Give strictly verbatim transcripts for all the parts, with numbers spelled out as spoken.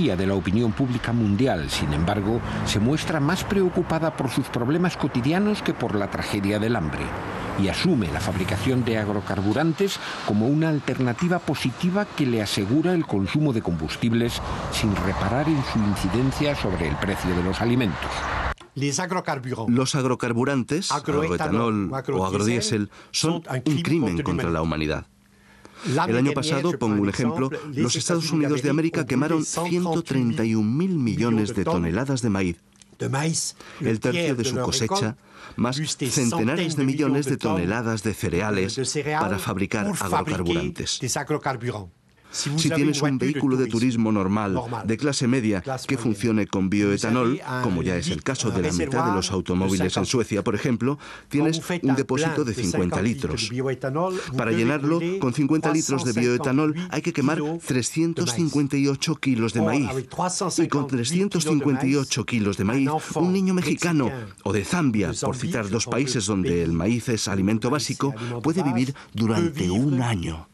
mayoría de la opinión pública mundial, sin embargo, se muestra más preocupada por sus problemas cotidianos que por la tragedia del hambre, y asume la fabricación de agrocarburantes como una alternativa positiva que le asegura el consumo de combustibles sin reparar en su incidencia sobre el precio de los alimentos. Los agrocarburantes, agroetanol o agrodiesel, son un crimen contra la humanidad. El año pasado, pongo un ejemplo, los Estados Unidos de América quemaron ciento treinta y un mil millones de toneladas de maíz, el tercio de su cosecha, más centenares de millones de toneladas de cereales para fabricar agrocarburantes. Si tienes un vehículo de turismo normal, de clase media, que funcione con bioetanol, como ya es el caso de la mitad de los automóviles en Suecia, por ejemplo, tienes un depósito de cincuenta litros. Para llenarlo, con cincuenta litros de bioetanol hay que quemar trescientos cincuenta y ocho kilos de maíz. Y con trescientos cincuenta y ocho kilos de maíz, un niño mexicano o de Zambia, por citar dos países donde el maíz es alimento básico, puede vivir durante un año.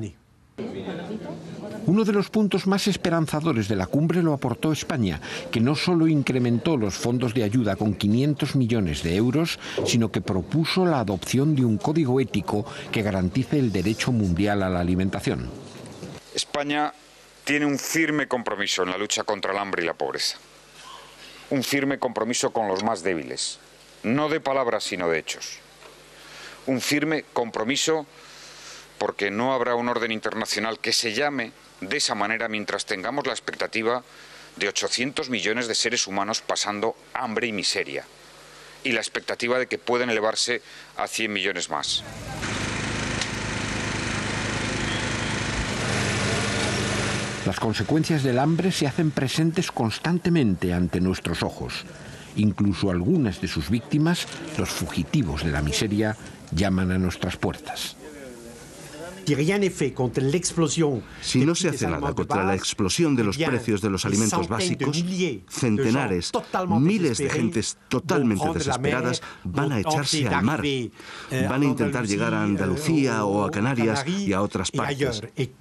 Uno de los puntos más esperanzadores de la cumbre lo aportó España, que no solo incrementó los fondos de ayuda con quinientos millones de euros, sino que propuso la adopción de un código ético que garantice el derecho mundial a la alimentación. España tiene un firme compromiso en la lucha contra el hambre y la pobreza. Un firme compromiso con los más débiles, no de palabras sino de hechos. Un firme compromiso porque no habrá un orden internacional que se llame de esa manera mientras tengamos la expectativa de ochocientos millones de seres humanos pasando hambre y miseria, y la expectativa de que pueden elevarse a cien millones más. Las consecuencias del hambre se hacen presentes constantemente ante nuestros ojos. Incluso algunas de sus víctimas, los fugitivos de la miseria, llaman a nuestras puertas. Si no se hace nada contra la explosión de los precios de los alimentos básicos, centenares, miles de gentes totalmente desesperadas van a echarse al mar. Van a intentar llegar a Andalucía o a Canarias y a otras partes.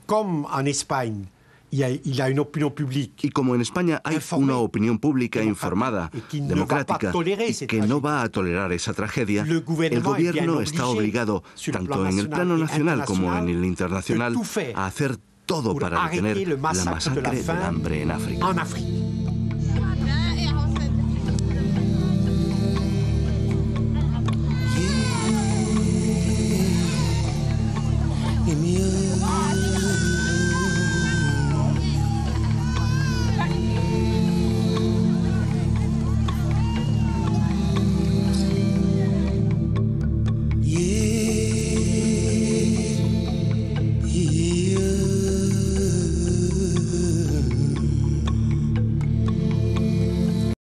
Y como en España hay una opinión pública informada, democrática, y que no va a tolerar esa tragedia, el gobierno está obligado, tanto en el plano nacional como en el internacional, a hacer todo para detener la masacre del hambre en África. Give me a